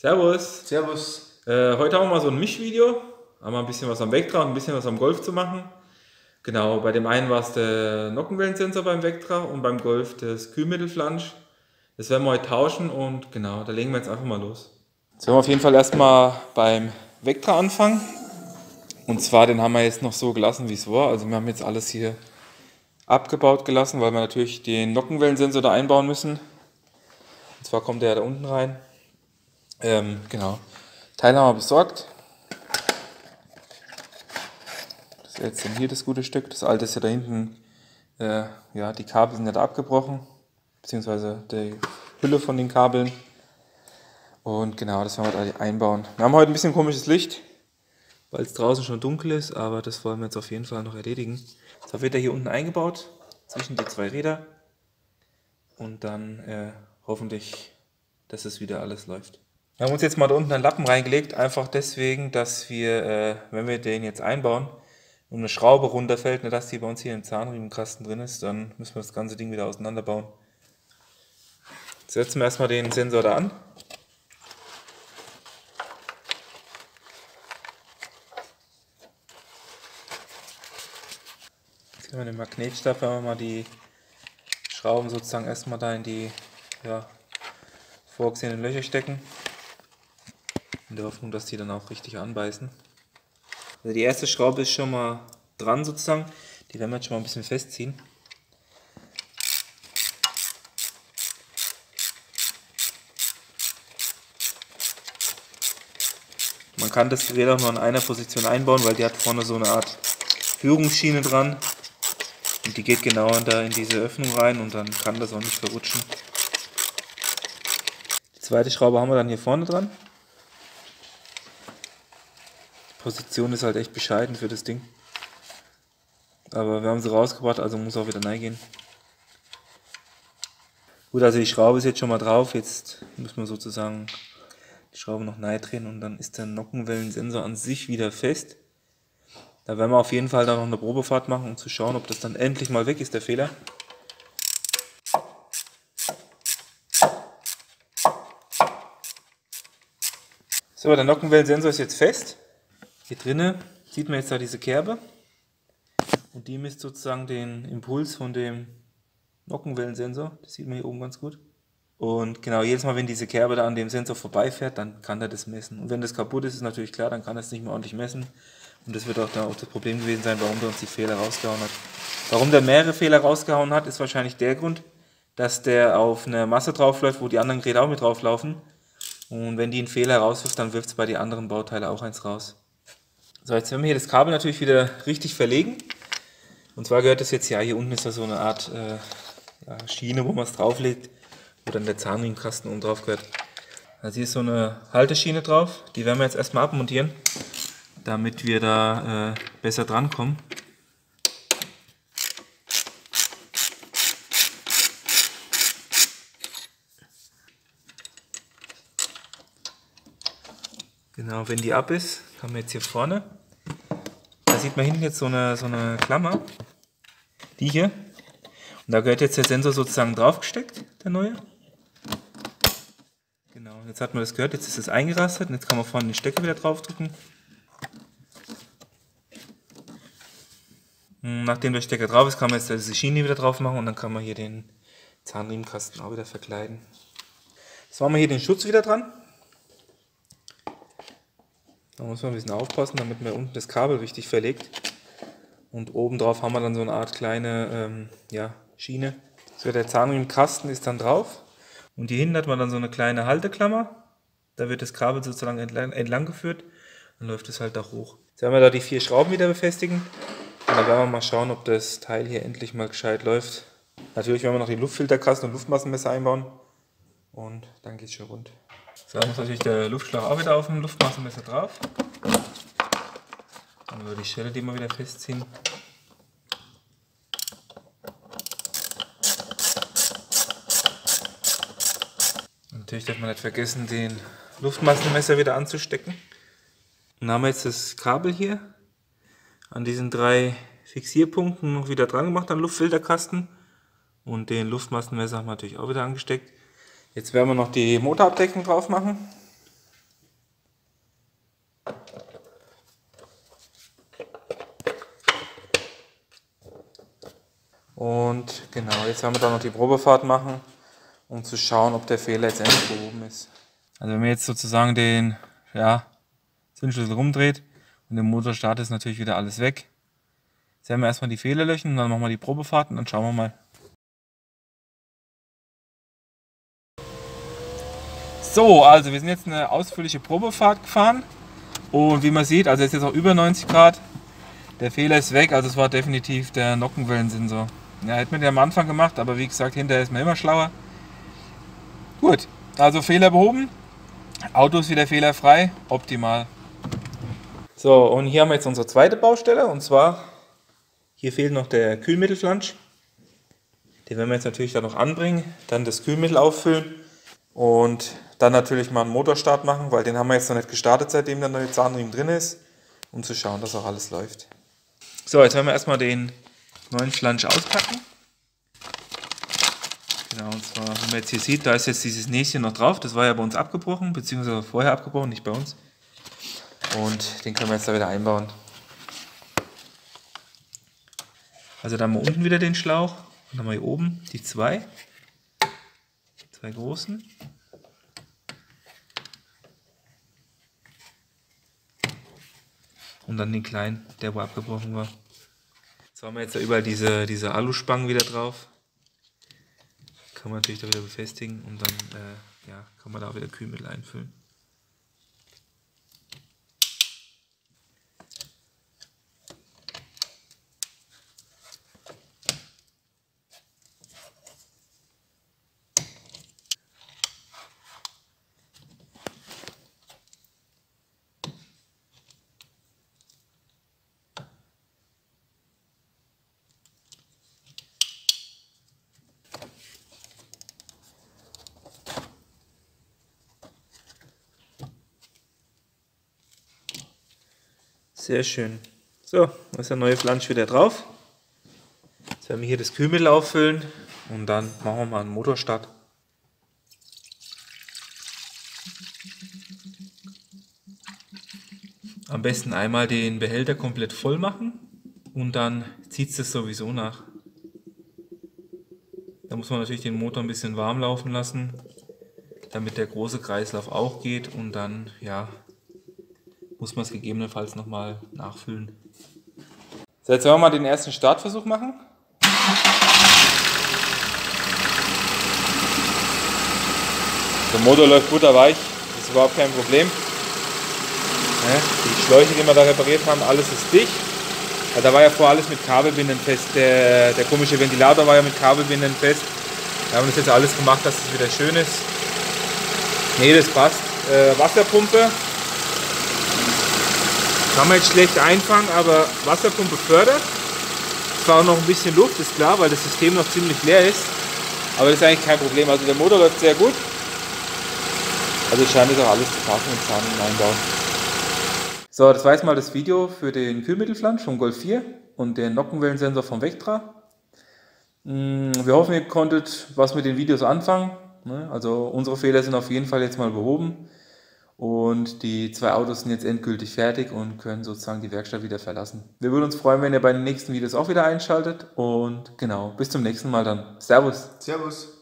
Servus. Servus. Heute haben wir mal so ein Mischvideo. Haben wir ein bisschen was am Vectra und ein bisschen was am Golf zu machen. Genau, bei dem einen war es der Nockenwellensensor beim Vectra und beim Golf das Kühlmittelflansch. Das werden wir heute tauschen und genau, da legen wir jetzt einfach mal los. Jetzt werden wir auf jeden Fall erstmal beim Vectra anfangen. Und zwar, den haben wir jetzt noch so gelassen, wie es war. Also wir haben jetzt alles hier abgebaut gelassen, weil wir natürlich den Nockenwellensensor da einbauen müssen. Und zwar kommt der da unten rein. Genau. Teil haben wir besorgt. Das ist jetzt hier das gute Stück. Das alte ist ja da hinten. Ja, die Kabel sind ja da abgebrochen. Beziehungsweise die Hülle von den Kabeln. Und genau, das werden wir da einbauen. Wir haben heute ein bisschen komisches Licht, weil es draußen schon dunkel ist. Aber das wollen wir jetzt auf jeden Fall noch erledigen. Das wird ja hier unten eingebaut. Zwischen die zwei Räder. Und dann hoffentlich, dass es wieder alles läuft. Wir haben uns jetzt mal da unten einen Lappen reingelegt, einfach deswegen, dass wir, wenn wir den jetzt einbauen und eine Schraube runterfällt, dass die bei uns hier im Zahnriemenkasten drin ist, dann müssen wir das ganze Ding wieder auseinanderbauen. Jetzt setzen wir erstmal den Sensor da an. Jetzt haben wir den Magnetstab, wenn wir mal die Schrauben sozusagen erstmal da in die vorgesehenen Löcher stecken. In der Hoffnung, dass die dann auch richtig anbeißen. Also die erste Schraube ist schon mal dran sozusagen. Die werden wir jetzt schon mal ein bisschen festziehen. Man kann das Gerät auch nur in einer Position einbauen, weil die hat vorne so eine Art Führungsschiene dran. Und die geht genau da in diese Öffnung rein und dann kann das auch nicht verrutschen. Die zweite Schraube haben wir dann hier vorne dran. Position ist halt echt bescheiden für das Ding. Aber wir haben sie rausgebracht, also muss auch wieder reingehen. Gut, also die Schraube ist jetzt schon mal drauf. Jetzt müssen wir sozusagen die Schraube noch neu drehen und dann ist der Nockenwellensensor an sich wieder fest. Da werden wir auf jeden Fall dann noch eine Probefahrt machen, um zu schauen, ob das dann endlich mal weg ist, der Fehler. So, der Nockenwellensensor ist jetzt fest. Hier drinnen sieht man jetzt da diese Kerbe und die misst sozusagen den Impuls von dem Nockenwellensensor. Das sieht man hier oben ganz gut. Und genau, jedes Mal, wenn diese Kerbe da an dem Sensor vorbeifährt, dann kann er das messen. Und wenn das kaputt ist, ist natürlich klar, dann kann er es nicht mehr ordentlich messen. Und das wird auch dann auch das Problem gewesen sein, warum der uns die Fehler rausgehauen hat. Warum der mehrere Fehler rausgehauen hat, ist wahrscheinlich der Grund, dass der auf eine Masse draufläuft, wo die anderen Geräte auch mit drauflaufen. Und wenn die einen Fehler rauswirft, dann wirft es bei den anderen Bauteilen auch eins raus. So, jetzt werden wir hier das Kabel natürlich wieder richtig verlegen. Und zwar gehört das jetzt, ja, hier unten ist da so eine Art Schiene, wo man es drauflegt, wo dann der Zahnriemenkasten oben drauf gehört. Also hier ist so eine Halteschiene drauf, die werden wir jetzt erstmal abmontieren, damit wir da besser drankommen. Genau, wenn die ab ist, haben wir jetzt hier vorne. Da sieht man hinten jetzt so eine Klammer. Die hier. Und da gehört jetzt der Sensor sozusagen draufgesteckt, der neue. Genau, jetzt hat man das gehört, jetzt ist es eingerastet und jetzt kann man vorne den Stecker wieder draufdrücken. Nachdem der Stecker drauf ist, kann man jetzt diese Schiene wieder drauf machen und dann kann man hier den Zahnriemenkasten auch wieder verkleiden. Jetzt machen wir hier den Schutz wieder dran. Da muss man ein bisschen aufpassen, damit man unten das Kabel richtig verlegt. Und oben drauf haben wir dann so eine Art kleine Schiene. So, der Zahnriemenkasten ist dann drauf. Und hier hinten hat man dann so eine kleine Halteklammer. Da wird das Kabel sozusagen entlang geführt. Dann läuft es halt da hoch. Jetzt werden wir da die 4 Schrauben wieder befestigen. Und dann werden wir mal schauen, ob das Teil hier endlich mal gescheit läuft. Natürlich werden wir noch die Luftfilterkasten und Luftmassenmesser einbauen. Und dann geht es schon rund. So, dann muss natürlich der Luftschlauch auch wieder auf dem Luftmassenmesser drauf. Dann über die Schelle, die wir wieder festziehen. Und natürlich darf man nicht vergessen, den Luftmassenmesser wieder anzustecken. Dann haben wir jetzt das Kabel hier an diesen 3 Fixierpunkten noch wieder dran gemacht, an den Luftfilterkasten. Und den Luftmassenmesser haben wir natürlich auch wieder angesteckt. Jetzt werden wir noch die Motorabdeckung drauf machen. Und genau, jetzt werden wir dann noch die Probefahrt machen, um zu schauen, ob der Fehler jetzt endlich behoben ist. Also wenn man jetzt sozusagen den Zündschlüssel rumdreht und der Motor startet, ist natürlich wieder alles weg. Jetzt werden wir erstmal die Fehler löschen und dann machen wir die Probefahrt und dann schauen wir mal. So, also wir sind jetzt eine ausführliche Probefahrt gefahren und wie man sieht, also jetzt auch über 90 Grad. Der Fehler ist weg, also es war definitiv der Nockenwellensensor. Ja, hätte man den am Anfang gemacht, aber wie gesagt, hinterher ist man immer schlauer. Gut, also Fehler behoben, Auto ist wieder fehlerfrei, optimal. So, und hier haben wir jetzt unsere zweite Baustelle und zwar, hier fehlt noch der Kühlmittelflansch. Den werden wir jetzt natürlich da noch anbringen, dann das Kühlmittel auffüllen und dann natürlich mal einen Motorstart machen, weil den haben wir jetzt noch nicht gestartet, seitdem der neue Zahnriemen drin ist, um zu schauen, dass auch alles läuft. So, jetzt werden wir erstmal den neuen Flansch auspacken. Genau, und zwar, wenn man jetzt hier sieht, da ist jetzt dieses Näschen noch drauf, das war ja bei uns abgebrochen, beziehungsweise vorher abgebrochen, nicht bei uns. Und den können wir jetzt da wieder einbauen. Also da haben wir unten wieder den Schlauch und dann haben wir hier oben die zwei großen. Und dann den kleinen, der wo abgebrochen war. Jetzt haben wir jetzt da überall diese Aluspangen wieder drauf. Kann man natürlich da wieder befestigen und dann kann man da auch wieder Kühlmittel einfüllen. Sehr schön. So, da ist der neue Flansch wieder drauf. Jetzt werden wir hier das Kühlmittel auffüllen und dann machen wir mal einen Motorstart. Am besten einmal den Behälter komplett voll machen und dann zieht es das sowieso nach. Da muss man natürlich den Motor ein bisschen warm laufen lassen, damit der große Kreislauf auch geht und dann muss man es gegebenenfalls nochmal nachfüllen. So, jetzt werden wir mal den ersten Startversuch machen. Der Motor läuft butterweich, das ist überhaupt kein Problem. Die Schläuche, die wir da repariert haben, alles ist dicht. Da war ja vorher alles mit Kabelbinden fest. Der komische Ventilator war ja mit Kabelbinden fest. Wir haben das jetzt alles gemacht, dass es wieder schön ist. Ne, das passt. Wasserpumpe. Kann man jetzt schlecht einfangen, aber Wasserpumpe fördert. Es war auch noch ein bisschen Luft, ist klar, weil das System noch ziemlich leer ist. Aber das ist eigentlich kein Problem. Also der Motor läuft sehr gut. Also scheint es auch alles zu passen mit Zahneinbau. So, das war jetzt mal das Video für den Kühlmittelflansch vom Golf 4 und den Nockenwellensensor vom Vectra. Wir hoffen, ihr konntet was mit den Videos anfangen. Also unsere Fehler sind auf jeden Fall jetzt mal behoben. Und die zwei Autos sind jetzt endgültig fertig und können sozusagen die Werkstatt wieder verlassen. Wir würden uns freuen, wenn ihr bei den nächsten Videos auch wieder einschaltet. Und genau, bis zum nächsten Mal dann. Servus. Servus.